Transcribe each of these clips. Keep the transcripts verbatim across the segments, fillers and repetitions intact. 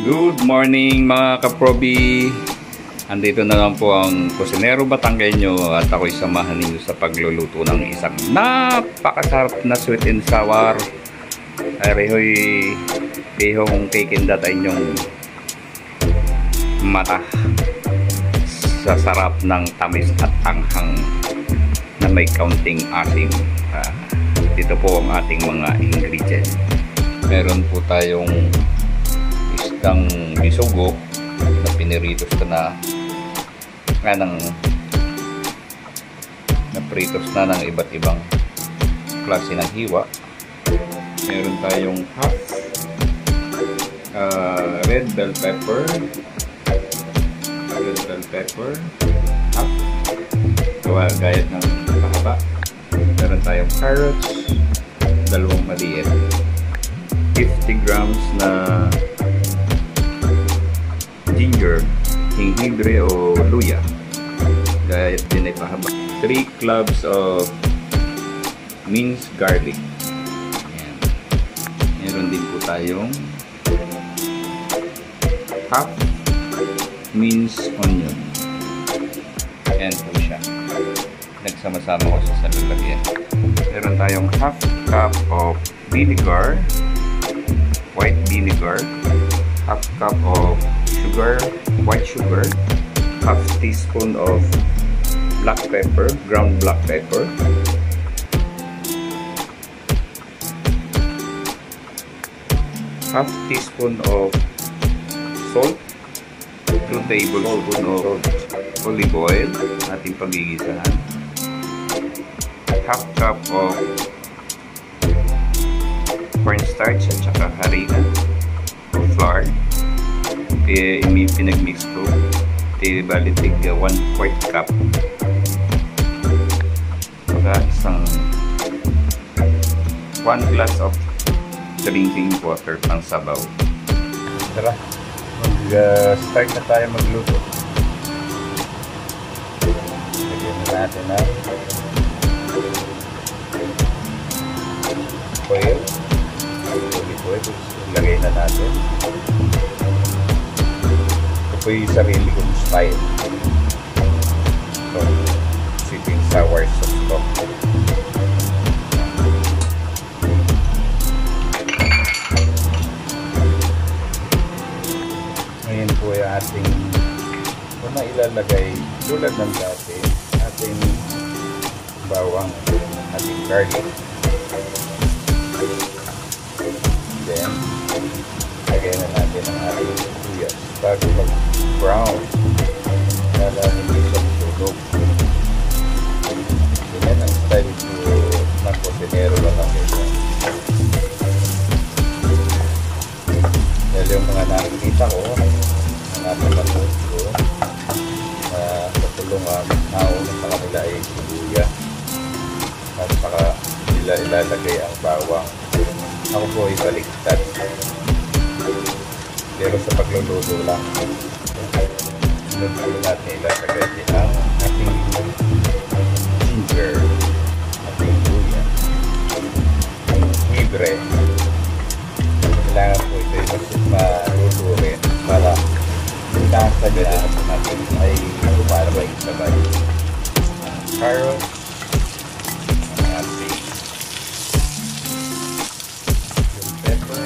Good morning mga kaprobi. Andito na lang po ang Kusinero Batanggenyo at ako'y samahan ninyo sa pagluluto ng isang napakasarap na sweet and sour. Arihoy bihong kikindat ay inyong mata sa sarap ng tamis at anghang na may kaunting asim. Uh, dito po ang ating mga ingredients. Meron po tayong isdang bisugo na piniritos ko na nga ng napritos na ng iba't ibang klase ng hiwa. Meron tayong half uh, red bell pepper, red bell pepper, half gawa gayat ng pahaba. Meron tayong carrots, dalawang maliit, fifty grams na ginger, hinghidre o luya, gayat din ay pahaba, three cloves of minced garlic. Ayan. Meron din po tayong half minced onion. Ayan po siya, nagsama-sama ko sa lalagyan. Meron tayong half cup of vinegar, white vinegar, half cup of sugar, white sugar, half teaspoon of black pepper, ground black pepper, half teaspoon of salt, two tablespoons of olive oil, ating pagigisahan, half cup of cornstarch at saka harina o flour. Kaya pinagmix ko, kaya balitig one quart cup, saka isang one glass of drinking water pang sabaw. Tara, mag-start uh, na tayo magluto. Lagyan na natin na oil, olive oil, lagay na natin. Ito po yung sarili kong style. So, sweet and sour sauce to. Ngayon po yung ating una ilalagay tulad ng dati, ating bawang, ating garlic. Then, lagay na natin ang ating sibuyas bago mag-brown para hindi siya sunog. Ganyan ang style ko ng Kusinero Batanggenyo. Dahil yung mga nakikita ko, ang ating matuto ko, na katulungan, nauna sa kanila ay sibuya at saka nila ilalagay ang bawang. Ako po ay baliktad. Pero sa pagluluto lang, sunod po natin ilalagay ang ating ginger, ating luya, hinghidre. Kailangan po ito ay maluto rin para nasa natin ay lumalabay sabay. Carrots, ang ating pepper,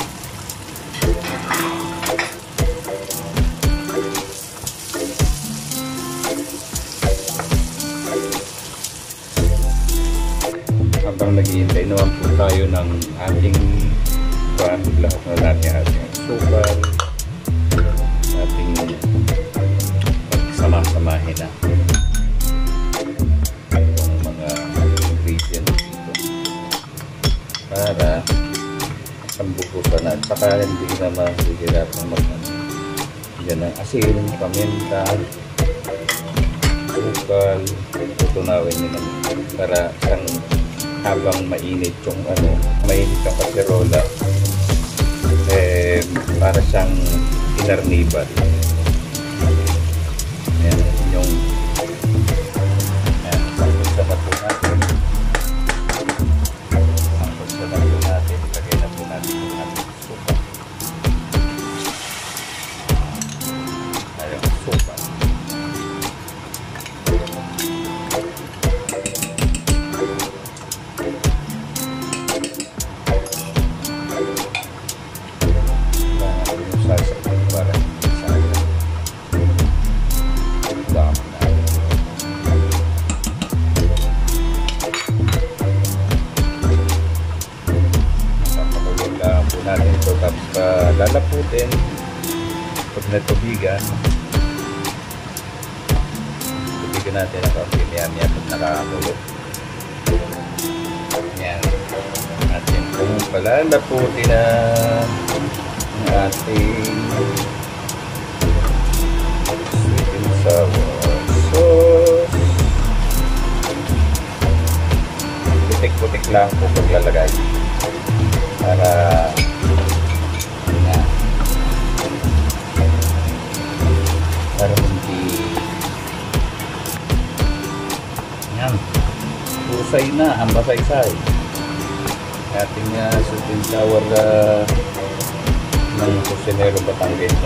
habang naghihintay naman po tayo ng ating pan, lahat na natin ating sukal, ating pagsama-samahin na itong mga ingredients dito para sambukusan at saka hindi na mahihirapan mag-ano. Yan ang asin, paminta, sukal, tutunawin nyo naman para isang habang mainit yung ano, mainit yung kaserola, eh, para siyang inarnibal. Ayan yung ayan, sangkot sa na po natin. Sangkot sa na po natin. Lagay na po natin yung ating suka. sasakit para sayang. Dami na. Papakulong lang po natin ito. Tapos uh, lalaputin. Pag natubigan, tubigan natin ang kaunti niya niya pag nakakulong. Yan. Natin kung palalaputin na ang ating sweet and sour sauce. Putik-putik lang po paglalagay para yan, para hindi yan pusay na ang basaysay ating uh, sweet and sour uh, ng kusinero Batanggenyo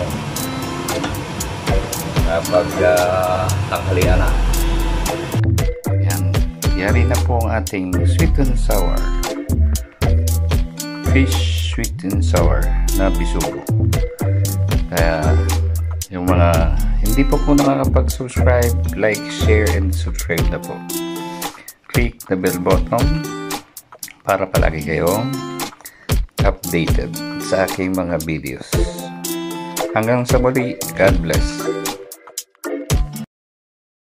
kapag uh, tanghalian na. Yan, yari na po ang ating sweet and sour fish sweet and sour na bisugo. Kaya yung mga hindi pa po nakakapag-subscribe, like, share, and subscribe na po. Click the bell button para palagi kayong updated sa aking mga videos. Hanggang sa muli, God bless.